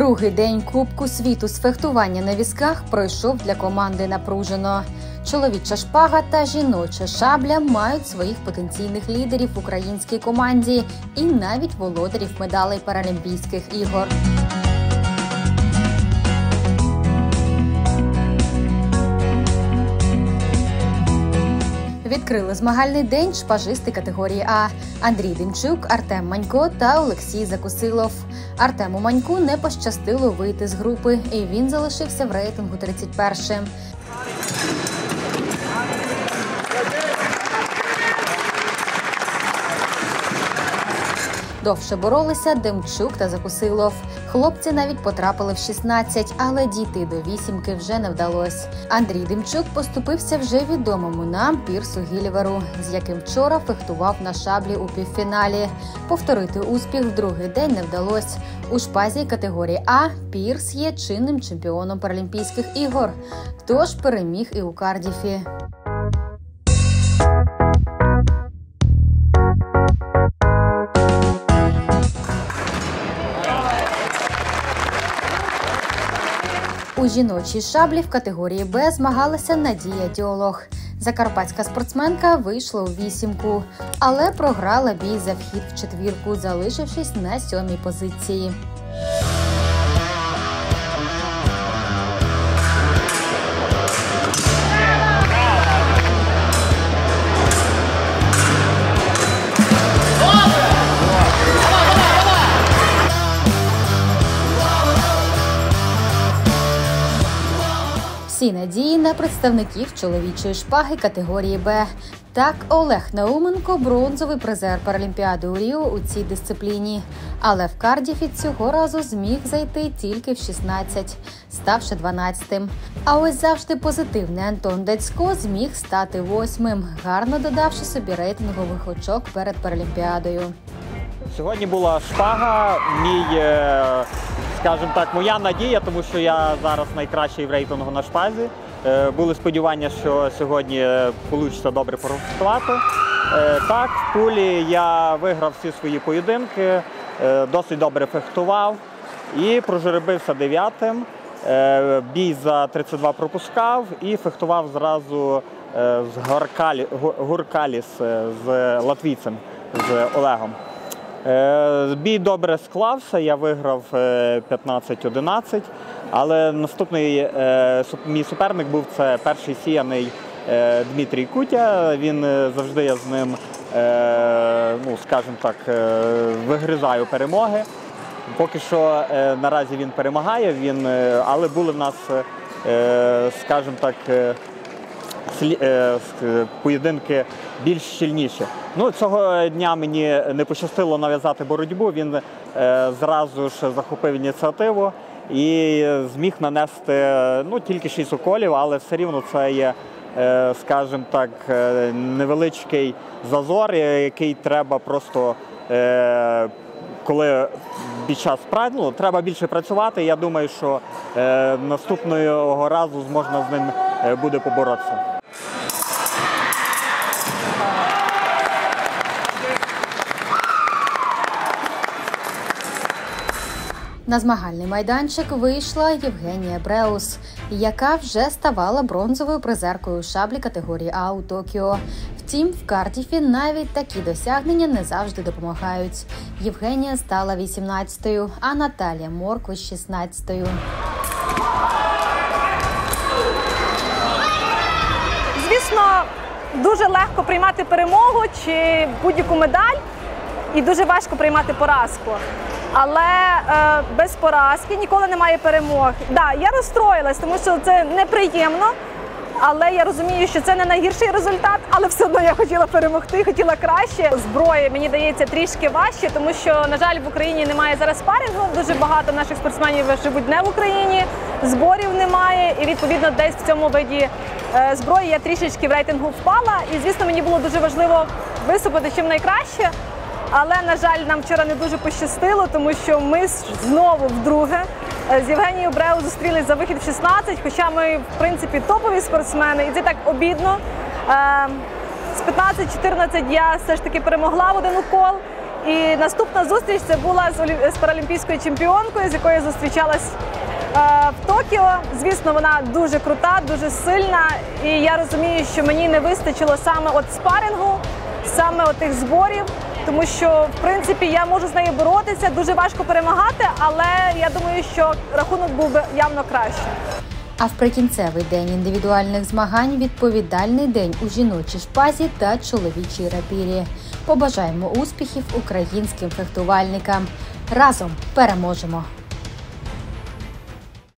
Другий день Кубку світу з фехтування на візках пройшов для команди напружено. Чоловіча шпага та жіноча шабля мають своїх потенційних лідерів в українській команді і навіть володарів медалей Паралімпійських ігор. Відкрили змагальний день шпажисти категорії А – Андрій Демчук, Артем Манько та Олексій Закусилов. Артему Маньку не пощастило вийти з групи, і він залишився в рейтингу 31-м. Довше боролися Демчук та Закусилов. Хлопці навіть потрапили в 16, але дійти до вісімки вже не вдалося. Андрій Демчук поступився вже відомому нам Пірсу Гіліверу, з яким вчора фехтував на шаблі у півфіналі. Повторити успіх в другий день не вдалося. У шпазі категорії А Пірс є чинним чемпіоном Паралімпійських ігор, тож переміг і у Кардіфі. У жіночій шаблі в категорії Б змагалася Надія Діолог. Закарпатська спортсменка вийшла у вісімку, але програла бій за вхід в четвірку, залишившись на 7-й позиції. Всі надії на представників чоловічої шпаги категорії Б. Так, Олег Науменко – бронзовий призер Паралімпіади у Ріо у цій дисципліні. Але в Кардіфі цього разу зміг зайти тільки в 16, ставши 12-тим. А ось завжди позитивний Антон Дацько зміг стати 8-м, гарно додавши собі рейтингових очок перед Паралімпіадою. Сьогодні була шпага, скажімо так, моя надія, тому що я зараз найкращий в рейтингу на шпазі. Були сподівання, що сьогодні вийде добре профестувати. Так, в пулі я виграв всі свої поєдинки, досить добре фехтував і прожеребився 9-тим. Бій за 32 пропускав і фехтував зразу з Гуркаліс, з латвійцем, з Олегом. Бій добре склався, я виграв 15-11, але наступний мій суперник був це перший сіяний Дмитрій Кутя. Він завжди, я з ним, скажімо так, вигризаю перемоги. Поки що наразі він перемагає, але були в нас, скажімо так, поєдинки більш щільніші. Цього дня мені не пощастило нав'язати боротьбу, він зразу ж захопив ініціативу і зміг нанести тільки 6 уколів, але все рівно це є, скажімо так, невеличкий зазор, який треба просто, коли під час треба більше працювати. Я думаю, що наступного разу можна з ним буде поборотися. На змагальний майданчик вийшла Євгенія Бреус, яка вже ставала бронзовою призеркою шаблі категорії А у Токіо. Втім, в Кардіфі навіть такі досягнення не завжди допомагають. Євгенія стала 18-ю, а Наталія Морквич – 16-ю. Звісно, дуже легко приймати перемогу чи будь-яку медаль, і дуже важко приймати поразку. Але без поразки ніколи немає перемог. Так, я розстроїлась, тому що це неприємно, але я розумію, що це не найгірший результат, але все одно я хотіла перемогти, хотіла краще. Зброї мені дається трішки важче, тому що, на жаль, в Україні немає зараз спарингу, дуже багато наших спортсменів живуть не в Україні, зборів немає, і відповідно десь в цьому виді зброї я трішечки в рейтингу впала, і звісно мені було дуже важливо виступити чим найкраще. Але, на жаль, нам вчора не дуже пощастило, тому що ми знову вдруге з Євгенією Бреус зустрілись за вихід в 16, хоча ми, в принципі, топові спортсмени, і це так обідно. З 15-14 я все ж таки перемогла в один укол, І наступна зустріч це була з паралімпійською чемпіонкою, з якою я зустрічалась в Токіо. Звісно, вона дуже крута, дуже сильна. І я розумію, що мені не вистачило саме от спарингу, саме от тих зборів. Тому що, в принципі, я можу з нею боротися, дуже важко перемагати, але я думаю, що рахунок був би явно краще. А в прикінцевий день індивідуальних змагань – відповідальний день у жіночій шпазі та чоловічій рапірі. Побажаємо успіхів українським фехтувальникам. Разом переможемо!